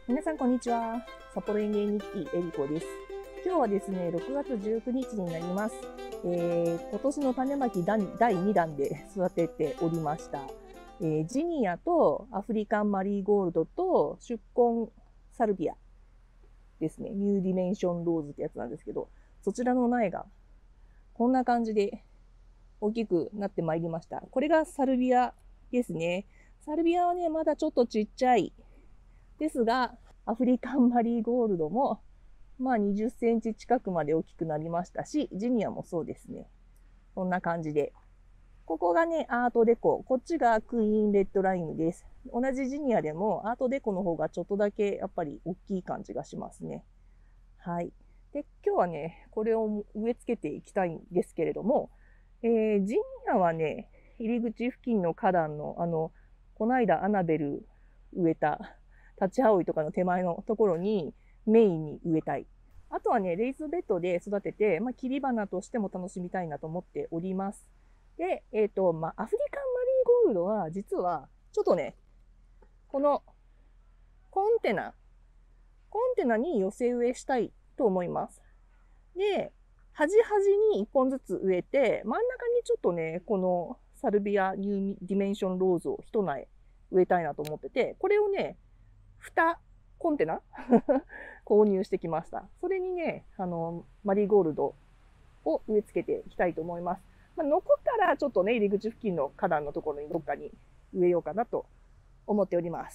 皆さんこんにちは。札幌園芸日記えりこです。今日はですね、6月19日になります。今年の種まき第2弾で育てておりました。ジニアとアフリカンマリーゴールドと出根サルビアですね。ニューディメンションローズってやつなんですけど、そちらの苗がこんな感じで大きくなってまいりました。これがサルビアですね。サルビアはね、まだちょっとちっちゃいですが、アフリカンマリーゴールドも、まあ20センチ近くまで大きくなりましたし、ジニアもそうですね。こんな感じで。ここがね、アートデコ。こっちがクイーンレッドライムです。同じジニアでもアートデコの方がちょっとだけやっぱり大きい感じがしますね。はい。で、今日はね、これを植え付けていきたいんですけれども、ジニアはね、入り口付近の花壇の、この間アナベル植えたタチアオイとかの手前のところにメインに植えたい。あとはね、レイズベッドで育てて、切り花としても楽しみたいなと思っております。で、アフリカンマリーゴールドは、実は、ちょっとね、このコンテナに寄せ植えしたいと思います。で、端々に1本ずつ植えて、真ん中にちょっとね、このサルビアニューディメンションローズを一苗植えたいなと思ってて、これをね、2コンテナ購入してきました。それにね、マリーゴールドを植え付けていきたいと思います。残ったらちょっとね、入り口付近の花壇のところにどっかに植えようかなと思っております。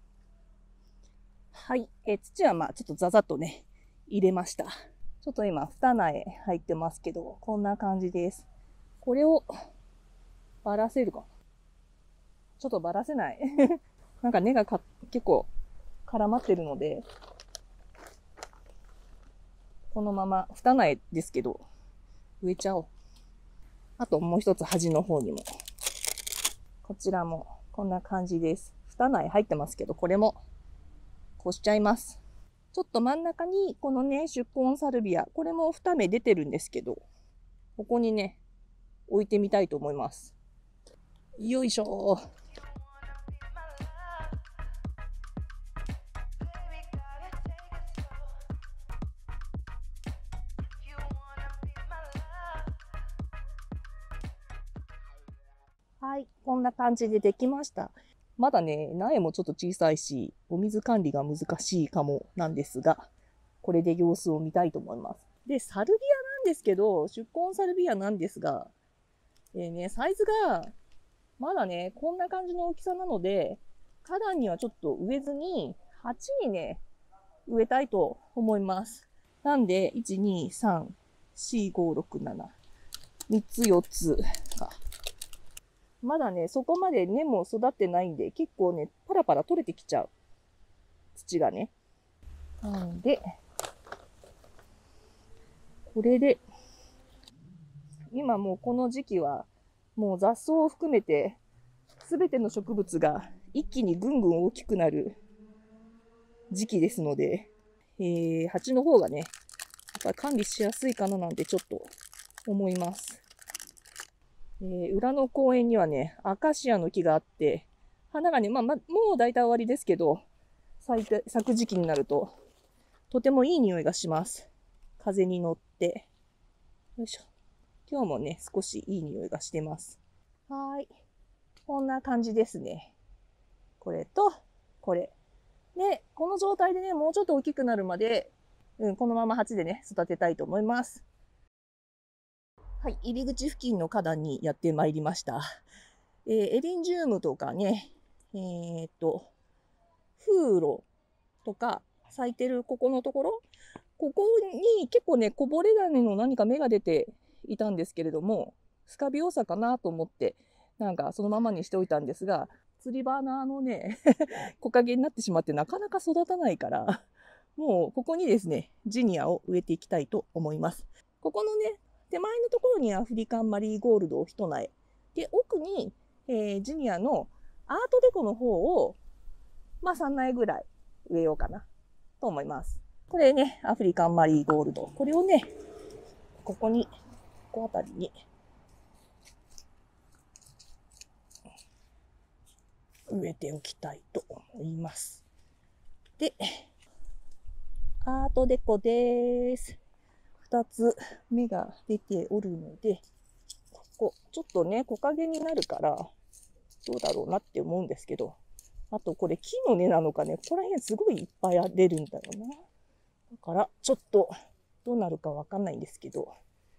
はい。土はちょっとザザッとね、入れました。ちょっと今、2苗入ってますけど、こんな感じです。これを、ばらせるかな。ちょっとばらせない。なんか根が結構絡まってるので、このまま2苗ですけど、植えちゃおう。あともう一つ端の方にも。こちらもこんな感じです。2苗入ってますけど、これもこしちゃいます。ちょっと真ん中にこのね、出根サルビア、これも2芽出てるんですけど、ここにね、置いてみたいと思います。よいしょ。はい、こんな感じでできました。まだね、苗もちょっと小さいし、お水管理が難しいかもなんですが、これで様子を見たいと思います。で、サルビアなんですけど、出根サルビアなんですが、サイズが、まだね、こんな感じの大きさなので、花壇にはちょっと植えずに、鉢にね、植えたいと思います。なんで、1、2、3、4、5、6、7、3つ、4つか。まだね、そこまで根も育ってないんで、結構ね、パラパラ取れてきちゃう。土がね。なんで、これで、今もうこの時期は、もう雑草を含めて、すべての植物が一気にぐんぐん大きくなる時期ですので、鉢の方がね、やっぱり管理しやすいかななんてちょっと思います。裏の公園にはね、アカシアの木があって、花がね、もう大体終わりですけど、咲く時期になると、とてもいい匂いがします。風に乗って。よいしょ。今日もね、少しいい匂いがしてます。はい。こんな感じですね。これと、これ。で、この状態でね、もうちょっと大きくなるまで、このまま鉢でね、育てたいと思います。はい、入り口付近の花壇にやってまいりました。エリンジウムとかね、フーロとか咲いてるここのところ、ここに結構ね、こぼれ種の何か芽が出ていたんですけれども、スカビオサかなと思って、なんかそのままにしておいたんですが、釣り花のね、木陰になってしまってなかなか育たないから、もうここにですね、ジニアを植えていきたいと思います。ここのね、手前のところにアフリカンマリーゴールドを一苗。で、奥に、ジニアのアートデコの方を、3苗ぐらい植えようかなと思います。これね、アフリカンマリーゴールド。これをね、ここあたりに植えておきたいと思います。 で、アートデコです。2つ芽が出ておるので、ここ、ちょっとね、木陰になるから、どうだろうなって思うんですけど、あとこれ木の根なのかね、ここら辺すごいいっぱい出るんだよな。だから、ちょっと、どうなるかわかんないんですけど、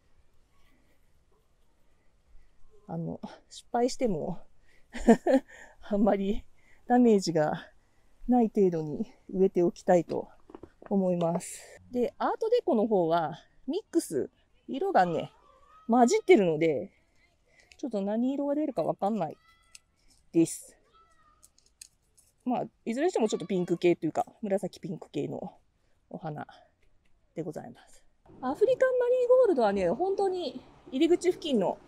失敗してもあんまりダメージがない程度に植えておきたいと思います。で、アートデコの方はミックス、色がね、混じってるので、ちょっと何色が出るかわかんないです。まあ、いずれにしてもちょっとピンク系というか、紫ピンク系のお花でございます。アフリカンマリーゴールドはね、本当に入り口付近の、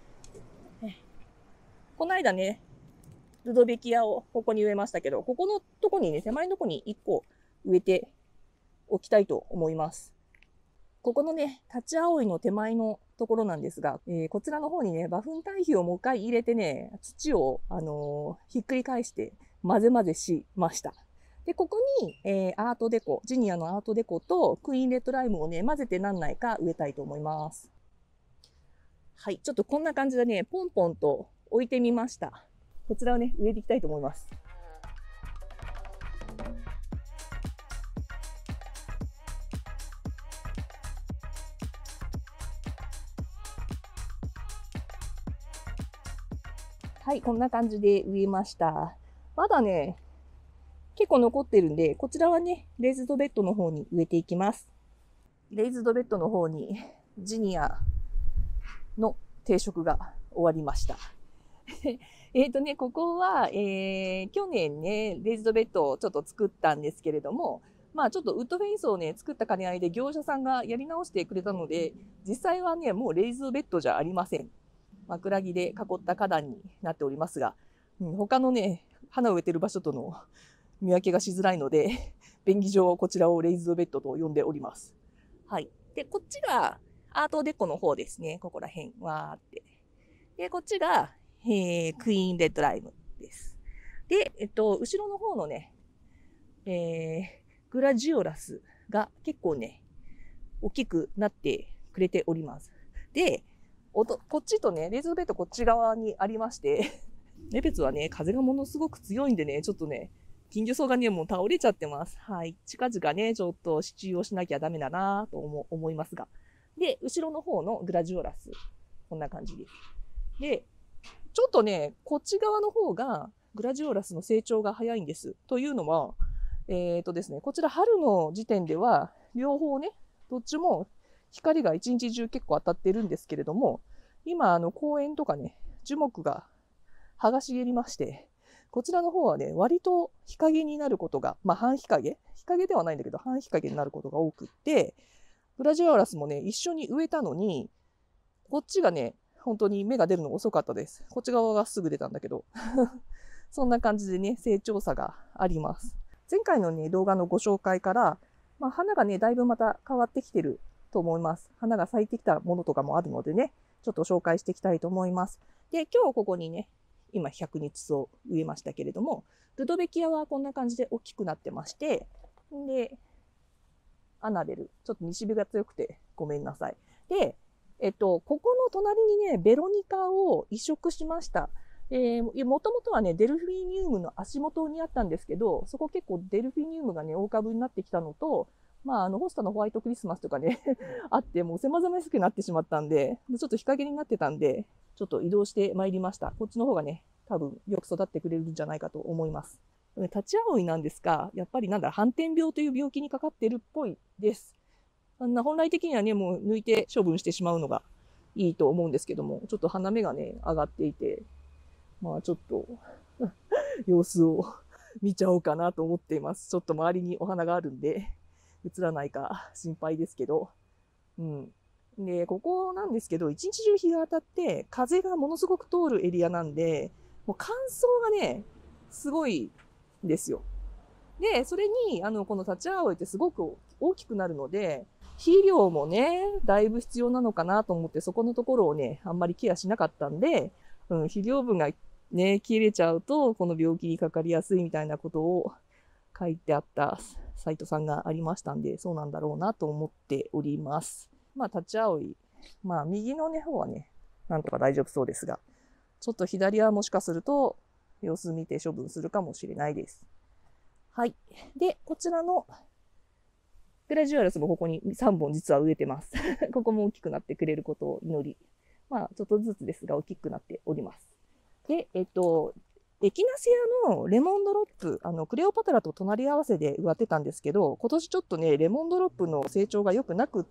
この間ね、ルドベキアをここに植えましたけど、ここのとこにね、手前のとこに1個植えておきたいと思います。ここのね、タチアオイの手前のところなんですが、こちらの方にね、馬糞堆肥をもう一回入れてね、土を、ひっくり返して混ぜ混ぜしました。で、ここに、アートデコ、ジニアのアートデコとクイーンレッドライムをね、混ぜて何苗か植えたいと思います。はい、ちょっとこんな感じでね、ポンポンと置いてみました。こちらをね、植えていきたいと思います。はい、こんな感じで植えました。まだね、結構残ってるんで、こちらはね、レイズドベッドの方に植えていきます。レイズドベッドの方にジニアの定食が終わりました。ここは、去年ね、レイズドベッドをちょっと作ったんですけれども、まあちょっとウッドフェンスをね、作った兼ね合いで業者さんがやり直してくれたので、実際はね、もうレイズドベッドじゃありません。枕木で囲った花壇になっておりますが、他のね、花を植えてる場所との見分けがしづらいので、便宜上こちらをレイズドベッドと呼んでおります。はい。で、こっちがアートデコの方ですね。ここら辺、わーって。で、こっちが、クイーンレッドライムです。で、後ろの方のね、グラジオラスが結構ね、大きくなってくれております。で、こっちとね、レイズドベッドこっち側にありまして、レベツはね、風がものすごく強いんでね、ちょっとね、金魚草がね、もう倒れちゃってます。はい。近々ね、ちょっと支柱をしなきゃダメだなと思いますが。で、後ろの方のグラジオラス。こんな感じです。で、ちょっとね、こっち側の方がグラジオラスの成長が早いんです。というのは、ですね、こちら春の時点では、両方ね、どっちも光が一日中結構当たってるんですけれども、今、公園とかね、樹木が葉が茂りまして、こちらの方はね、割と日陰になることが、まあ半日陰ではないんだけど、半日陰になることが多くって、グラジオラスもね、一緒に植えたのに、こっちがね、本当に芽が出るの遅かったです。こっち側がすぐ出たんだけど。そんな感じでね、成長差があります。前回のね、動画のご紹介から、まあ、花がね、だいぶまた変わってきてると思います。花が咲いてきたものとかもあるのでね、ちょっと紹介していきたいと思います。で、今日ここにね、今100日草を植えましたけれども、ルドベキアはこんな感じで大きくなってまして、で、アナベル、ちょっと西日が強くてごめんなさい。で、ここの隣にね、ベロニカを移植しました。もともとはね、デルフィニウムの足元にあったんですけど、そこ結構デルフィニウムがね、大株になってきたのと、まあ、ホスタのホワイトクリスマスとかね、あって、もう狭々しくなってしまったんで、ちょっと日陰になってたんで、ちょっと移動してまいりました。こっちの方がね、多分よく育ってくれるんじゃないかと思います。タチアオイなんですが、やっぱりなんだ、斑点病という病気にかかってるっぽいです。本来的にはね、もう抜いて処分してしまうのがいいと思うんですけども、ちょっと花芽がね、上がっていて、まあちょっと様子を見ちゃおうかなと思っています。ちょっと周りにお花があるんで、映らないか心配ですけど。うん。で、ここなんですけど、一日中日が当たって、風がものすごく通るエリアなんで、もう乾燥がね、すごいんですよ。で、それに、このタチアオイってすごく大きくなるので、肥料もね、だいぶ必要なのかなと思って、そこのところをね、あんまりケアしなかったんで、肥料分がね、切れちゃうと、この病気にかかりやすいみたいなことを書いてあったサイトさんがありましたんで、そうなんだろうなと思っております。まあ、立ち葵。まあ、右の方はね、なんとか大丈夫そうですが、ちょっと左はもしかすると、様子見て処分するかもしれないです。はい。で、こちらのグラジュアルスもここに3本実は植えてます。ここも大きくなってくれることを祈り、まあ、ちょっとずつですが大きくなっております。で、エキナセアのレモンドロップ、クレオパトラと隣り合わせで植わってたんですけど、今年ちょっとね、レモンドロップの成長が良くなくって、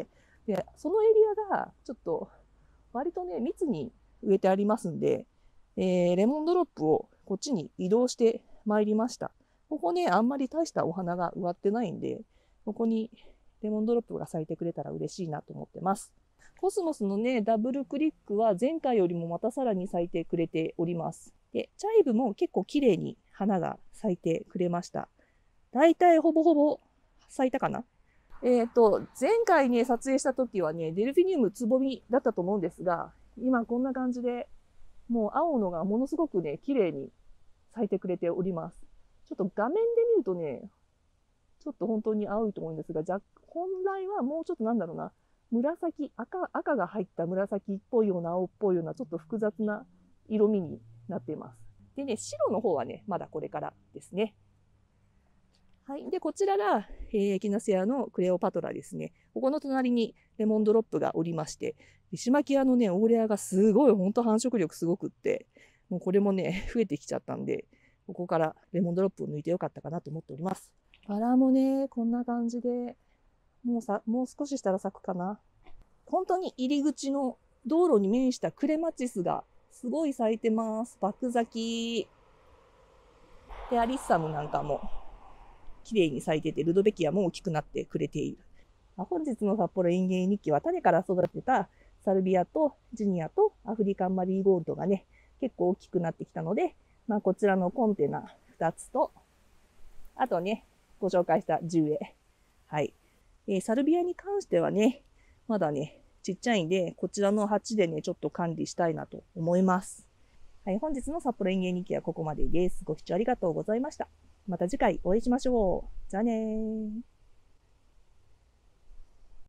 で、そのエリアがちょっと割とね、密に植えてありますんで、レモンドロップをこっちに移動してまいりました。ここね、あんまり大したお花が植わってないんで、ここにレモンドロップが咲いてくれたら嬉しいなと思ってます。コスモスのね、ダブルクリックは前回よりもまたさらに咲いてくれております。で、チャイブも結構綺麗に花が咲いてくれました。だいたいほぼほぼ咲いたかな。前回ね、撮影した時はね、デルフィニウムつぼみだったと思うんですが、今こんな感じで、もう青のがものすごくね、綺麗に咲いてくれております。ちょっと画面で見るとね、ちょっと本当に青いと思うんですが、本来はもうちょっとなんだろうな、紫、赤が入った紫っぽいような青っぽいような、ちょっと複雑な色味になっています。でね、白の方はね、まだこれからですね。はい。で、こちらが、エキナセアのクレオパトラですね。ここの隣にレモンドロップがおりまして、リシマキアのね、オーレアがすごい、ほんと繁殖力すごくって、もうこれもね、増えてきちゃったんで、ここからレモンドロップを抜いてよかったかなと思っております。バラもね、こんな感じで、もう少ししたら咲くかな。本当に入り口の道路に面したクレマチスがすごい咲いてます。バク咲き。で、アリッサムなんかも綺麗に咲いてて、ルドベキアも大きくなってくれている。本日の札幌園芸日記は種から育てたサルビアとジニアとアフリカンマリーゴールドがね、結構大きくなってきたので、まあこちらのコンテナ2つと、あとね、ご紹介した10栄。はい。サルビアに関してはね、まだね、ちっちゃいんで、こちらの鉢でね、ちょっと管理したいなと思います。はい、本日の札幌園芸日記はここまでです。ご視聴ありがとうございました。また次回お会いしましょう。じゃあねー。